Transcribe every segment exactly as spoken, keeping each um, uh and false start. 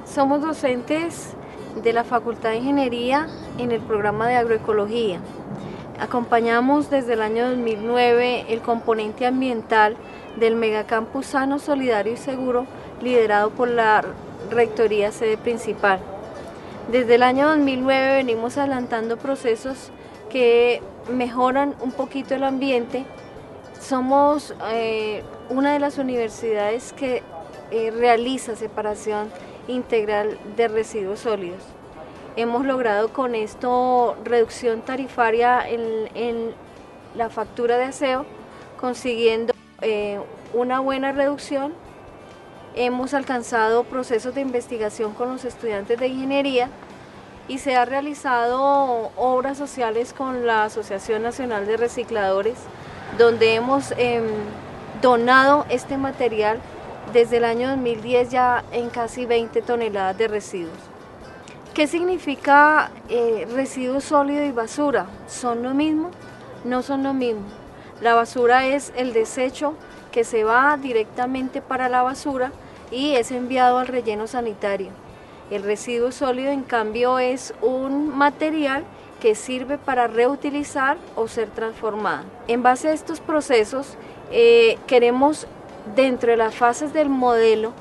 Somos docentes de la Facultad de Ingeniería en el programa de Agroecología. Acompañamos desde el año dos mil nueve el componente ambiental del Megacampus Sano, Solidario y Seguro, liderado por la Rectoría Sede Principal. Desde el año dos mil nueve venimos adelantando procesos que mejoran un poquito el ambiente. Somos eh, una de las universidades que eh, realiza separación integral de residuos sólidos. Hemos logrado con esto reducción tarifaria en, en la factura de aseo, consiguiendo eh, una buena reducción. Hemos alcanzado procesos de investigación con los estudiantes de ingeniería y se han realizado obras sociales con la Asociación Nacional de Recicladores, donde hemos eh, donado este material desde el año dos mil diez ya en casi veinte toneladas de residuos. ¿Qué significa eh, residuo sólido y basura? ¿Son lo mismo? No son lo mismo. La basura es el desecho que se va directamente para la basura y es enviado al relleno sanitario. El residuo sólido, en cambio, es un material que sirve para reutilizar o ser transformado. En base a estos procesos, eh, queremos, dentro de las fases del modelo,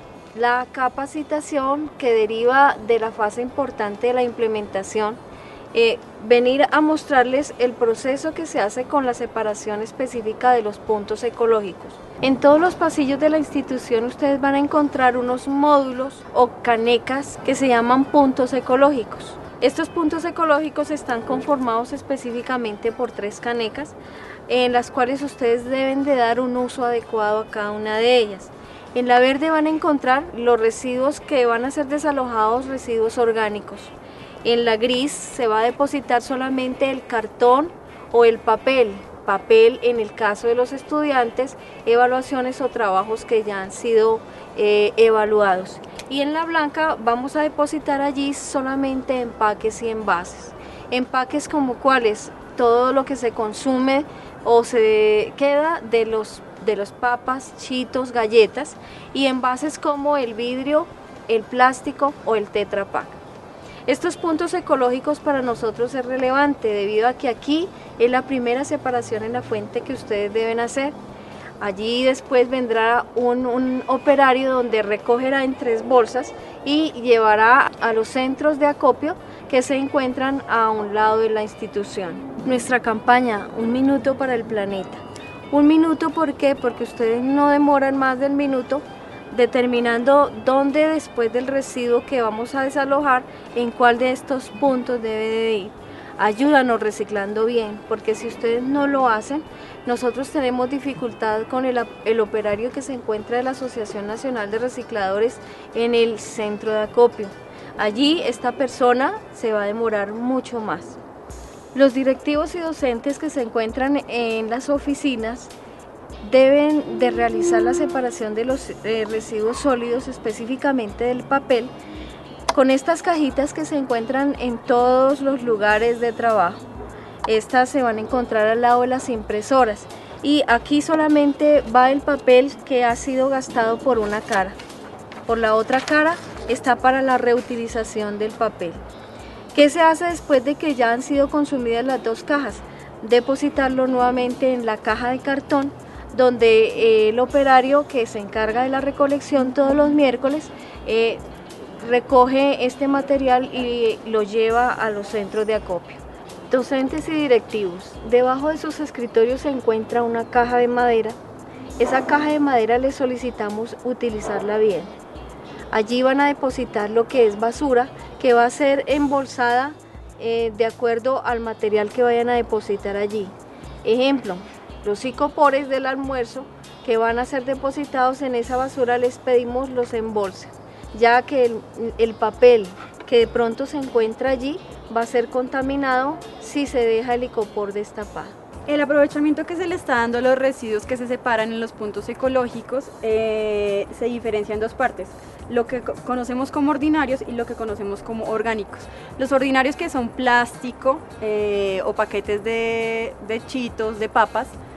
la capacitación que deriva de la fase importante de la implementación, eh, venir a mostrarles el proceso que se hace con la separación específica de los puntos ecológicos. En todos los pasillos de la institución ustedes van a encontrar unos módulos o canecas que se llaman puntos ecológicos. Estos puntos ecológicos están conformados específicamente por tres canecas, en las cuales ustedes deben de dar un uso adecuado a cada una de ellas. En la verde van a encontrar los residuos que van a ser desalojados, residuos orgánicos. En la gris se va a depositar solamente el cartón o el papel, papel en el caso de los estudiantes, evaluaciones o trabajos que ya han sido eh, evaluados. Y en la blanca vamos a depositar allí solamente empaques y envases. Empaques como cuáles, todo lo que se consume o se queda de los, de los papas, chitos, galletas, y envases como el vidrio, el plástico o el Tetra Pak. Estos puntos ecológicos para nosotros es relevante debido a que aquí es la primera separación en la fuente que ustedes deben hacer. Allí después vendrá un, un operario donde recogerá en tres bolsas y llevará a los centros de acopio que se encuentran a un lado de la institución. Nuestra campaña, un minuto para el planeta. Un minuto, ¿por qué? Porque ustedes no demoran más del minuto determinando dónde después del residuo que vamos a desalojar, en cuál de estos puntos debe de ir. Ayúdanos reciclando bien, porque si ustedes no lo hacen, nosotros tenemos dificultad con el, el operario que se encuentra de la Asociación Nacional de Recicladores en el centro de acopio. Allí esta persona se va a demorar mucho más. Los directivos y docentes que se encuentran en las oficinas deben de realizar la separación de los eh, residuos sólidos, específicamente del papel, con estas cajitas que se encuentran en todos los lugares de trabajo. Estas se van a encontrar al lado de las impresoras y aquí solamente va el papel que ha sido gastado por una cara. Por la otra cara está para la reutilización del papel. ¿Qué se hace después de que ya han sido consumidas las dos cajas? Depositarlo nuevamente en la caja de cartón, donde eh, el operario que se encarga de la recolección todos los miércoles eh, recoge este material y lo lleva a los centros de acopio. Docentes y directivos, debajo de sus escritorios se encuentra una caja de madera. Esa caja de madera les solicitamos utilizarla bien. Allí van a depositar lo que es basura, que va a ser embolsada eh, de acuerdo al material que vayan a depositar allí. Ejemplo, los icopores del almuerzo que van a ser depositados en esa basura les pedimos los embolses, ya que el, el papel que de pronto se encuentra allí va a ser contaminado si se deja el icopor destapado. El aprovechamiento que se le está dando a los residuos que se separan en los puntos ecológicos eh, se diferencia en dos partes, lo que conocemos como ordinarios y lo que conocemos como orgánicos. Los ordinarios, que son plástico eh, o paquetes de, de chitos, de papas,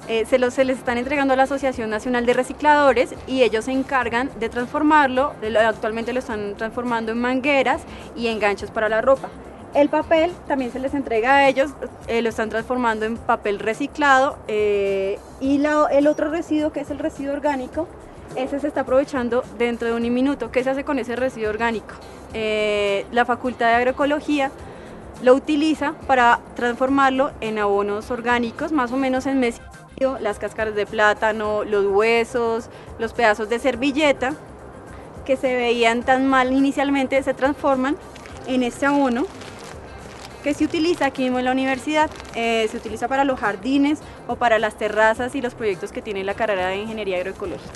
Eh, se, los, se les están entregando a la Asociación Nacional de Recicladores y ellos se encargan de transformarlo, actualmente lo están transformando en mangueras y en ganchos para la ropa. El papel también se les entrega a ellos, eh, lo están transformando en papel reciclado eh, y la, el otro residuo, que es el residuo orgánico, ese se está aprovechando dentro de un minuto. ¿Qué se hace con ese residuo orgánico? Eh, la Facultad de Agroecología lo utiliza para transformarlo en abonos orgánicos, más o menos en mes. Las cáscaras de plátano, los huesos, los pedazos de servilleta que se veían tan mal inicialmente se transforman en este abono que se utiliza aquí mismo en la universidad. Eh, se utiliza para los jardines o para las terrazas y los proyectos que tiene la carrera de Ingeniería Agroecológica.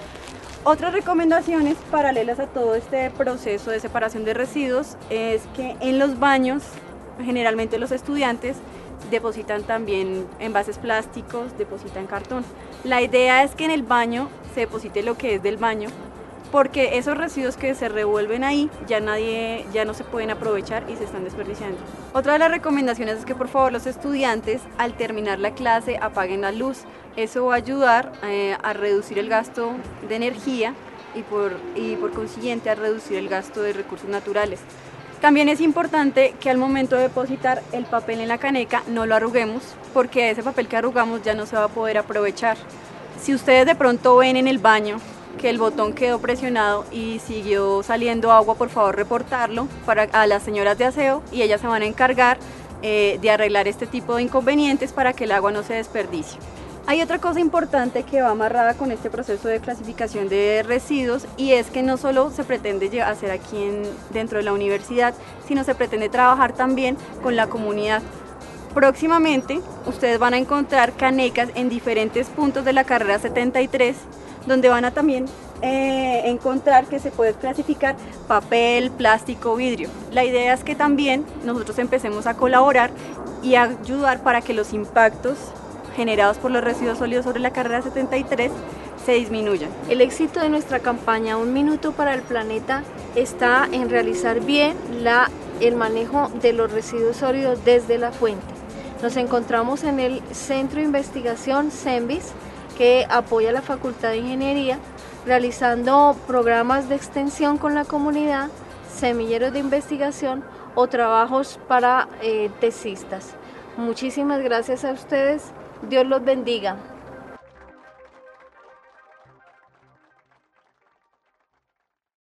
Otras recomendaciones paralelas a todo este proceso de separación de residuos es que en los baños generalmente los estudiantes depositan también envases plásticos, depositan cartón. La idea es que en el baño se deposite lo que es del baño, porque esos residuos que se revuelven ahí ya, nadie, ya no se pueden aprovechar y se están desperdiciando. Otra de las recomendaciones es que por favor los estudiantes al terminar la clase apaguen la luz. Eso va a ayudar eh, a reducir el gasto de energía y por, y por consiguiente a reducir el gasto de recursos naturales. También es importante que al momento de depositar el papel en la caneca no lo arruguemos, porque ese papel que arrugamos ya no se va a poder aprovechar. Si ustedes de pronto ven en el baño que el botón quedó presionado y siguió saliendo agua, por favor reportarlo para, a las señoras de aseo y ellas se van a encargar eh, de arreglar este tipo de inconvenientes para que el agua no se desperdicie. Hay otra cosa importante que va amarrada con este proceso de clasificación de residuos y es que no solo se pretende hacer aquí en, dentro de la universidad, sino se pretende trabajar también con la comunidad. Próximamente ustedes van a encontrar canecas en diferentes puntos de la carrera setenta y tres, donde van a también eh, encontrar que se puede clasificar papel, plástico, vidrio. La idea es que también nosotros empecemos a colaborar y a ayudar para que los impactos generados por los residuos sólidos sobre la carrera setenta y tres se disminuyan. El éxito de nuestra campaña Un Minuto para el Planeta está en realizar bien la, el manejo de los residuos sólidos desde la fuente. Nos encontramos en el Centro de Investigación CENVIS, que apoya a la Facultad de Ingeniería, realizando programas de extensión con la comunidad, semilleros de investigación o trabajos para eh, tesistas. Muchísimas gracias a ustedes. Dios los bendiga.